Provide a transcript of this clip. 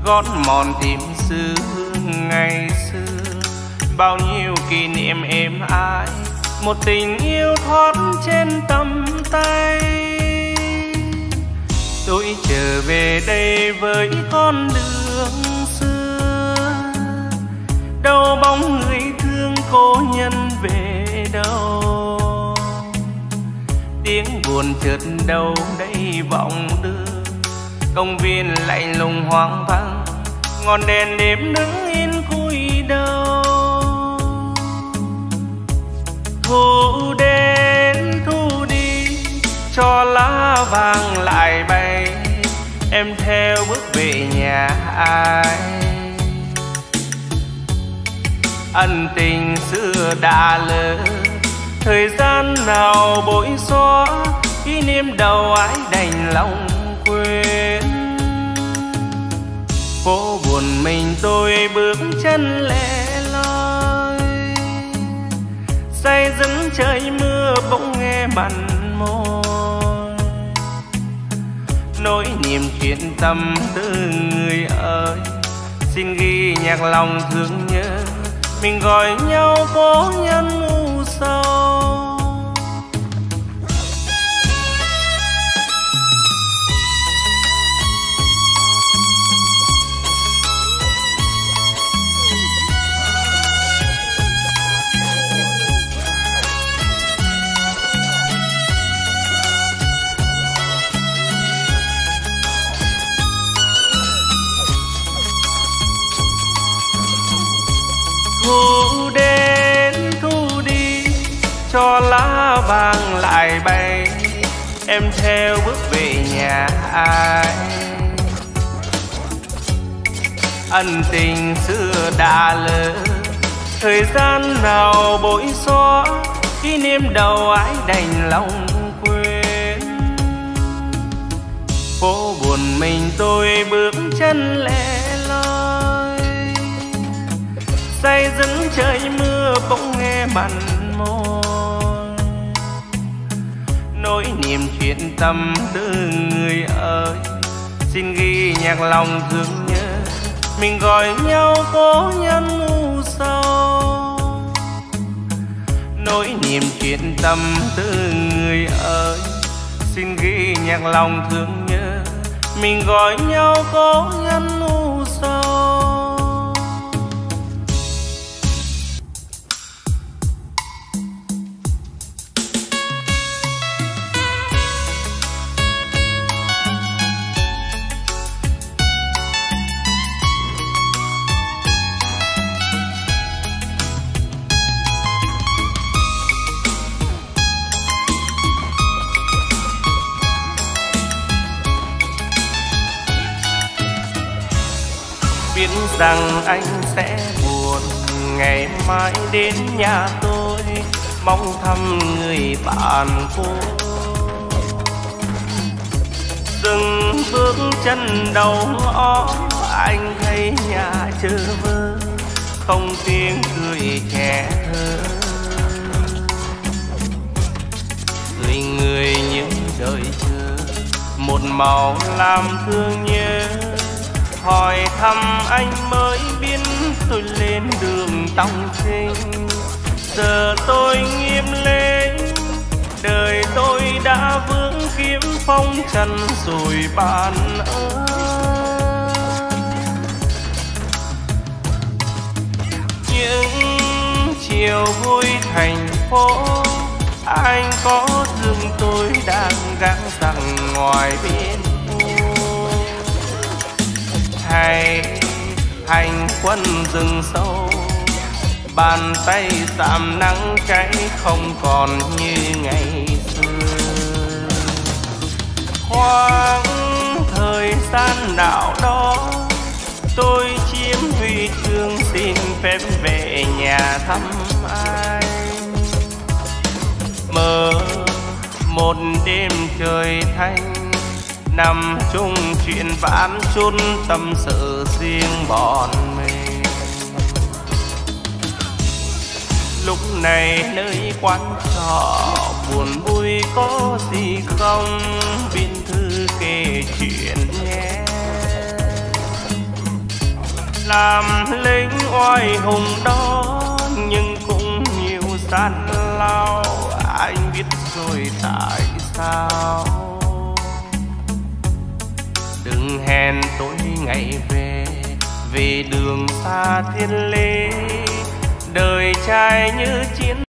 gót mòn tìm xưa ngày xưa, bao nhiêu kỷ niệm êm ái, một tình yêu thoát trên tầm tay. Tôi trở về đây với con đường xưa, đâu bóng người thương cố nhân về đâu, tiếng buồn chợt đâu đây vọng đưa, công viên lạnh lùng hoang vắng, ngọn đèn đêm đứng yên cúi đầu. Thu đến thu đi cho lá vàng lại bay, em theo bước về nhà ai. Ân tình xưa đã lỡ, thời gian nào bội xóa, kỷ niệm đầu ái đành lòng quên. Phố buồn mình tôi bước chân lẻ loi, say dấn trời mưa bỗng nghe mặn môi, nỗi niềm chuyện tâm tư người ơi, xin ghi nhạc lòng thương nhớ, mình gọi nhau cố nhân u sầu. Thu đến thu đi cho lá vàng lại bay, em theo bước về nhà ai. Ân tình xưa đã lỡ, thời gian nào bội xóa, kỷ niệm đầu ái đành lòng quên. Phố buồn mình tôi bước chân lẻ loi, say dấn trời mưa bỗng nghe mặn môi, nỗi niềm chuyện tâm tư người ơi, xin ghi nhạc lòng thương nhớ, mình gọi nhau cố nhân u sầu. Nỗi niềm chuyện tâm tư người ơi, xin ghi nhạc lòng thương nhớ, mình gọi nhau cố nhân u sầu. Biết rằng anh sẽ buồn ngày mai đến nhà tôi, mong thăm người bạn cũ. Dừng bước chân đầu ngõ, anh thấy nhà chờ vơ, không tiếng cười trẻ thơ. Người người những đời chờ, một màu làm thương nhớ, hỏi thăm anh mới biết tôi lên đường tòng sinh. Giờ tôi nghiêm lên, đời tôi đã vướng kiếm phong trần rồi bạn ơi. Những chiều vui thành phố, anh có thương tôi đang gắng rằng ngoài biển hay hành quân rừng sâu, bàn tay giảm nắng cháy không còn như ngày xưa. Khoảng thời gian nào đó tôi chiếm huy chương, xin phép về nhà thăm anh. Mơ một đêm trời thanh, nằm chung chuyện vãn chốn tâm sự riêng bọn mình. Lúc này nơi quán trọ buồn vui có gì không, biên thư kể chuyện nhé. làm lính oai hùng đó nhưng cũng nhiều gian lao, anh biết rồi tại sao. Đừng hẹn tôi ngày về đường xa thiên lý, đời trai như chiến